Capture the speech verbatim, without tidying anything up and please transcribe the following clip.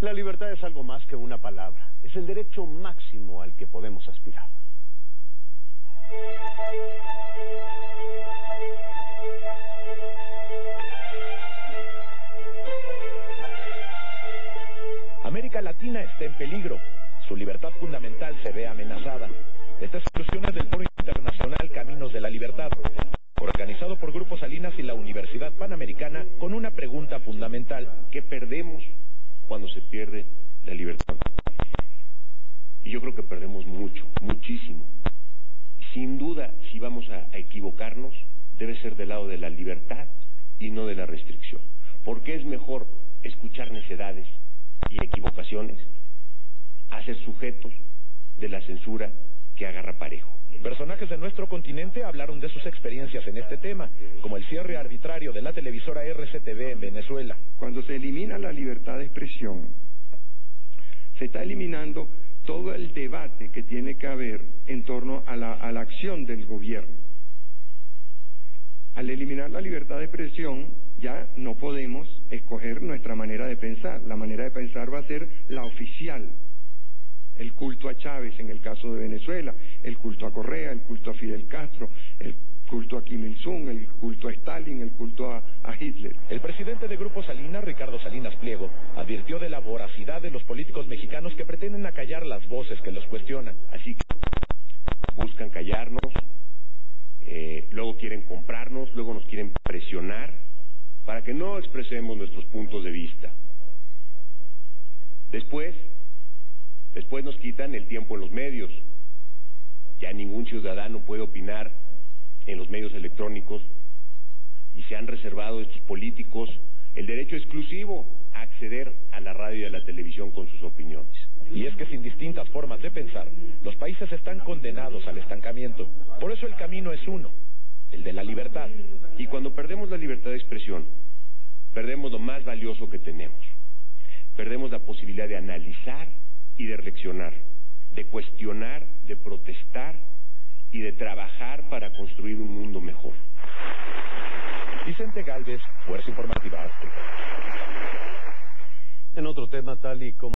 La libertad es algo más que una palabra. Es el derecho máximo al que podemos aspirar. América Latina está en peligro. Su libertad fundamental se ve amenazada. Estas conclusiones del Foro Internacional Caminos de la Libertad, organizado por Grupo Salinas y la Universidad Panamericana, con una pregunta fundamental. ¿Qué perdemos cuando se pierde la libertad? Y yo creo que perdemos mucho, muchísimo. Sin duda, si vamos a, a equivocarnos, debe ser del lado de la libertad y no de la restricción. Porque es mejor escuchar necedades y equivocaciones a ser sujetos de la censura que agarra parejo. Personajes de nuestro continente hablaron de sus experiencias en este tema, como el cierre arbitrario de la televisora R C T V en Venezuela. Cuando se elimina la libertad de expresión, se está eliminando todo el debate que tiene que haber en torno a la, a la acción del gobierno. Al eliminar la libertad de expresión, ya no podemos escoger nuestra manera de pensar. La manera de pensar va a ser la oficial. El culto a Chávez en el caso de Venezuela, el culto a Correa, el culto a Fidel Castro, el culto a Kim Il-sung, el culto a Stalin, el culto a, a Hitler. El presidente de Grupo Salinas, Ricardo Salinas Pliego, advirtió de la voracidad de los políticos mexicanos que pretenden acallar las voces que los cuestionan. Así que buscan callarnos, eh, luego quieren comprarnos, luego nos quieren presionar para que no expresemos nuestros puntos de vista. Después, después nos quitan el tiempo en los medios. Ya ningún ciudadano puede opinar en los medios electrónicos y se han reservado estos políticos el derecho exclusivo a acceder a la radio y a la televisión con sus opiniones. Y es que sin distintas formas de pensar, los países están condenados al estancamiento. Por eso el camino es uno, el de la libertad. Y cuando perdemos la libertad de expresión, perdemos lo más valioso que tenemos. Perdemos la posibilidad de analizar y de reflexionar, de cuestionar, de protestar y de trabajar para construir un mundo mejor. Vicente Gálvez, Fuerza Informativa Azteca. En otro tema, tal y como